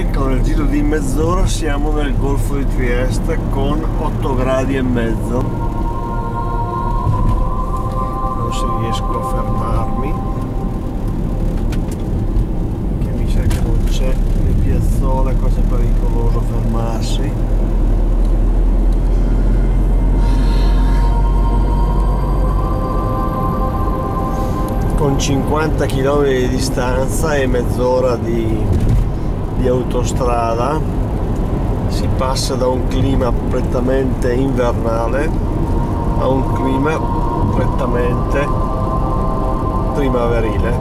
e con il giro di mezz'ora siamo nel Golfo di Trieste con 8 gradi e mezzo. Non se riesco a fermarmi, che mi sa che non c'è le piazzole, cosa è pericoloso fermarsi. Con 50 km di distanza e mezz'ora di autostrada si passa da un clima prettamente invernale a un clima prettamente primaverile.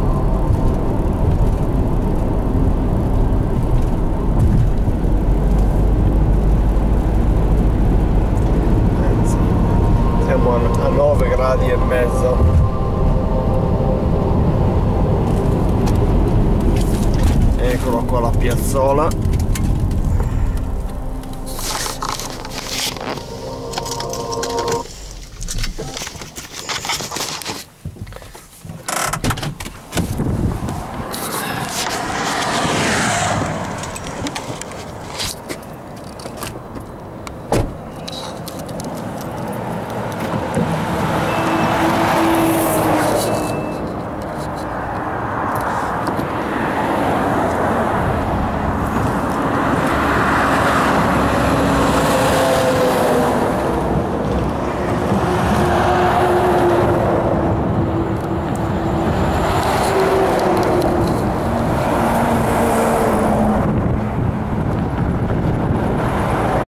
Anzi, siamo a 9 gradi e mezzo. Eccola qua la piazzola.